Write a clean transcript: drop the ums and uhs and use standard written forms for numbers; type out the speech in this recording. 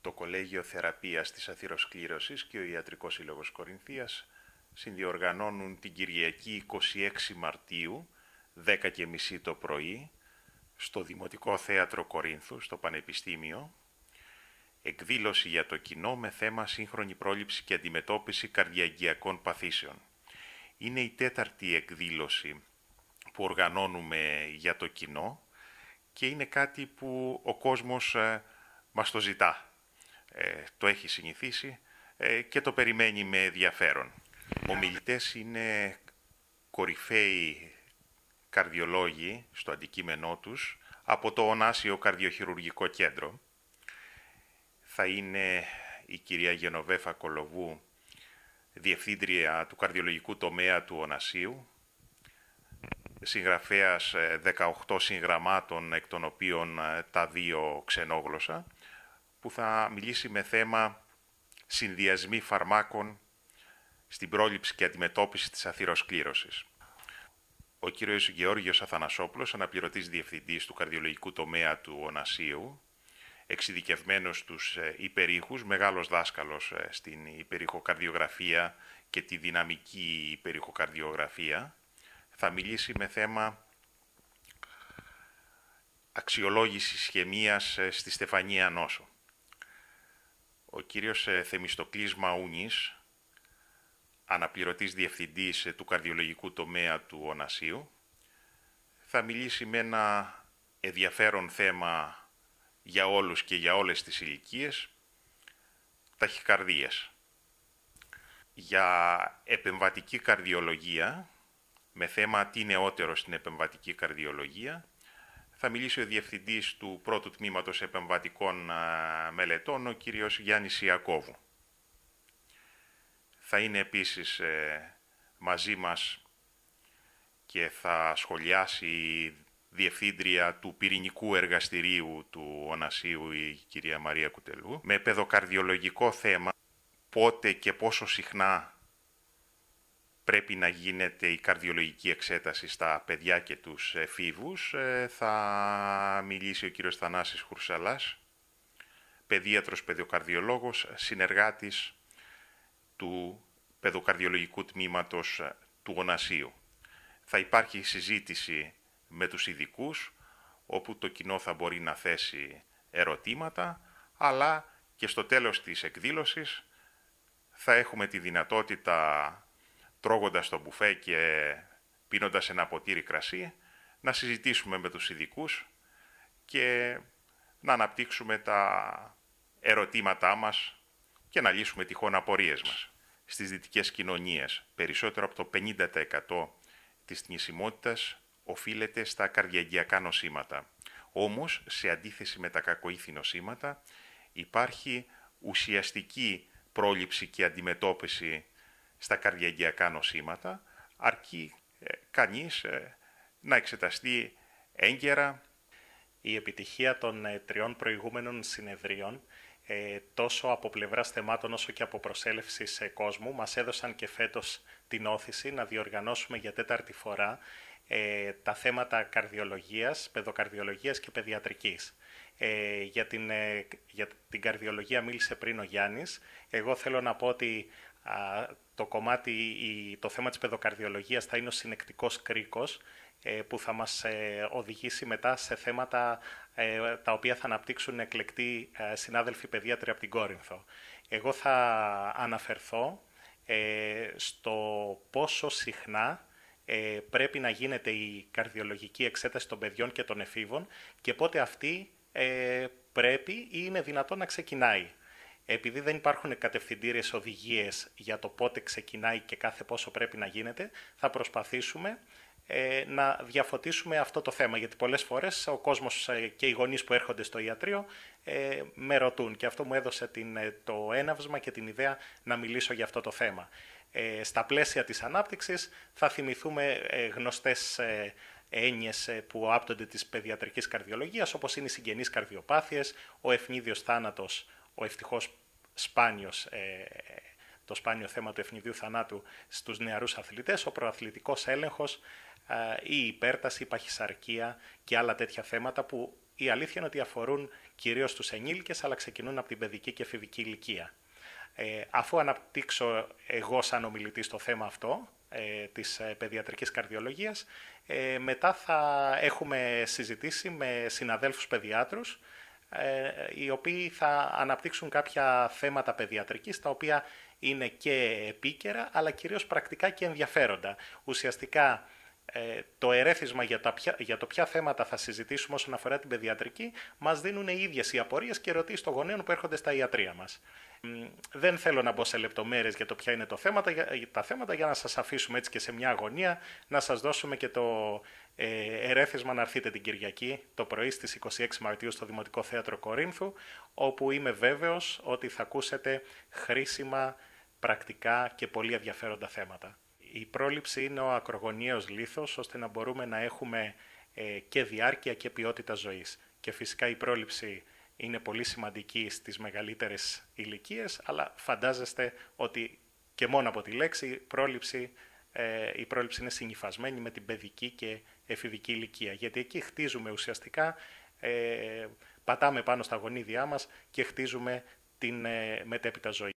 Το Κολέγιο Θεραπείας της Αθυροσκλήρωσης και ο Ιατρικός Σύλλογος Κορινθίας συνδιοργανώνουν την Κυριακή 26 Μαρτίου, 10:30 το πρωί, στο Δημοτικό Θέατρο Κορίνθου, στο Πανεπιστήμιο, εκδήλωση για το κοινό με θέμα σύγχρονη πρόληψη και αντιμετώπιση καρδιαγγειακών παθήσεων. Είναι η τέταρτη εκδήλωση που οργανώνουμε για το κοινό και είναι κάτι που ο κόσμος μας το ζητά. Το έχει συνηθίσει και το περιμένει με ενδιαφέρον. Ομιλητές είναι κορυφαίοι καρδιολόγοι στο αντικείμενό τους από το Ωνάσιο Καρδιοχειρουργικό Κέντρο. Θα είναι η κυρία Γενοβέφα Κολοβού, διευθύντρια του καρδιολογικού τομέα του Ωνασίου, συγγραφέας 18 συγγραμμάτων, εκ των οποίων τα 2 ξενόγλωσσα, που θα μιλήσει με θέμα συνδυασμοί φαρμάκων στην πρόληψη και αντιμετώπιση της αθυροσκλήρωσης. Ο κύριος Γεώργιος Αθανασόπουλος, αναπληρωτής διευθυντής του καρδιολογικού τομέα του Ωνασίου, εξειδικευμένος στους υπερήχους, μεγάλος δάσκαλος στην υπερηχοκαρδιογραφία και τη δυναμική υπερηχοκαρδιογραφία, θα μιλήσει με θέμα αξιολόγηση ισχαιμίας στη Στεφανία Νόσο. Ο κύριος Θεμιστοκλής Μαούνης, αναπληρωτής διευθυντής του καρδιολογικού τομέα του Ωνασίου, θα μιλήσει με ένα ενδιαφέρον θέμα για όλους και για όλες τις ηλικίες, ταχυκαρδίες. Για επεμβατική καρδιολογία, με θέμα τι νεότερο στην επεμβατική καρδιολογία, θα μιλήσει ο διευθυντής του πρώτου τμήματος επεμβατικών μελετών, ο κύριος Γιάννης Ιακώβου. Θα είναι επίσης μαζί μας και θα σχολιάσει η διευθύντρια του πυρηνικού εργαστηρίου του Ωνασίου, η κυρία Μαρία Κουτελού, με παιδοκαρδιολογικό θέμα, πότε και πόσο συχνά πρέπει να γίνεται η καρδιολογική εξέταση στα παιδιά και τους εφήβους. Θα μιλήσει ο κύριος Θανάσης Χουρσαλάς, παιδίατρος παιδοκαρδιολόγος, συνεργάτης του παιδοκαρδιολογικού τμήματος του Ωνασίου. Θα υπάρχει συζήτηση με τους ειδικούς, όπου το κοινό θα μπορεί να θέσει ερωτήματα, αλλά και στο τέλος της εκδήλωσης θα έχουμε τη δυνατότητα, τρώγοντας το μπουφέ και πίνοντας ένα ποτήρι κρασί, να συζητήσουμε με τους ειδικούς και να αναπτύξουμε τα ερωτήματά μας και να λύσουμε τυχόν απορίες μας. Στις δυτικές κοινωνίες, περισσότερο από το 50% της θνησιμότητας οφείλεται στα καρδιαγγειακά νοσήματα. Όμως, σε αντίθεση με τα κακοήθη νοσήματα, υπάρχει ουσιαστική πρόληψη και αντιμετώπιση στα καρδιαγγειακά νοσήματα, αρκεί κανείς να εξεταστεί έγκαιρα. Η επιτυχία των 3 προηγούμενων συνεδρίων, τόσο από πλευράς θεμάτων όσο και από προσέλευση σε κόσμο, μας έδωσαν και φέτος την όθηση να διοργανώσουμε για 4η φορά τα θέματα καρδιολογίας, παιδοκαρδιολογίας και παιδιατρικής. Για την καρδιολογία μίλησε πριν ο Γιάννης. Εγώ θέλω να πω ότι το θέμα της παιδοκαρδιολογίας θα είναι ο συνεκτικός κρίκος που θα μας οδηγήσει μετά σε θέματα τα οποία θα αναπτύξουν εκλεκτοί συνάδελφοι παιδίατροι από την Κόρινθο. Εγώ θα αναφερθώ στο πόσο συχνά πρέπει να γίνεται η καρδιολογική εξέταση των παιδιών και των εφήβων και πότε αυτή πρέπει ή είναι δυνατόν να ξεκινάει. Επειδή δεν υπάρχουν κατευθυντήριες οδηγίες για το πότε ξεκινάει και κάθε πόσο πρέπει να γίνεται, θα προσπαθήσουμε να διαφωτίσουμε αυτό το θέμα, γιατί πολλές φορές ο κόσμος και οι γονείς που έρχονται στο ιατρείο με ρωτούν και αυτό μου έδωσε το έναυσμα και την ιδέα να μιλήσω για αυτό το θέμα. Στα πλαίσια της ανάπτυξης θα θυμηθούμε γνωστές έννοιες που άπτονται της παιδιατρικής καρδιολογίας, όπως είναι οι συγγενείς καρδιοπάθειες, ο ευνίδιος θάνατος, ο ευτυχώς σπάνιος, το σπάνιο θέμα του ευνηδίου θανάτου στους νεαρούς αθλητές, ο προαθλητικός έλεγχος, η υπέρταση, η παχυσαρκία και άλλα τέτοια θέματα που η αλήθεια είναι ότι αφορούν κυρίως στους ενήλικες, αλλά ξεκινούν από την παιδική και εφηβική ηλικία. Αφού αναπτύξω εγώ σαν ομιλητής το θέμα αυτό, της παιδιατρικής καρδιολογίας, μετά θα έχουμε συζητήσει με συναδέλφους παιδιάτρους, οι οποίοι θα αναπτύξουν κάποια θέματα παιδιατρικής, τα οποία είναι και επίκαιρα, αλλά κυρίως πρακτικά και ενδιαφέροντα. Ουσιαστικά, το ερέθισμα για το ποια θέματα θα συζητήσουμε όσον αφορά την παιδιατρική μας δίνουν οι ίδιες οι απορίες και ερωτήσεις των γονέων που έρχονται στα ιατρεία μας. Δεν θέλω να μπω σε λεπτομέρειες για το ποια είναι τα θέματα για να σας αφήσουμε έτσι και σε μια αγωνία, να σας δώσουμε και το ερέθισμα να έρθετε την Κυριακή το πρωί στις 26 Μαρτίου στο Δημοτικό Θέατρο Κορίνθου, όπου είμαι βέβαιος ότι θα ακούσετε χρήσιμα, πρακτικά και πολύ ενδιαφέροντα θέματα. Η πρόληψη είναι ο ακρογωνιαίος λίθος, ώστε να μπορούμε να έχουμε και διάρκεια και ποιότητα ζωής. Και φυσικά η πρόληψη είναι πολύ σημαντική στις μεγαλύτερες ηλικίες, αλλά φαντάζεστε ότι και μόνο από τη λέξη η πρόληψη είναι συνυφασμένη με την παιδική και εφηβική ηλικία. Γιατί εκεί χτίζουμε ουσιαστικά, πατάμε πάνω στα γονίδια μας και χτίζουμε την μετέπειτα ζωή.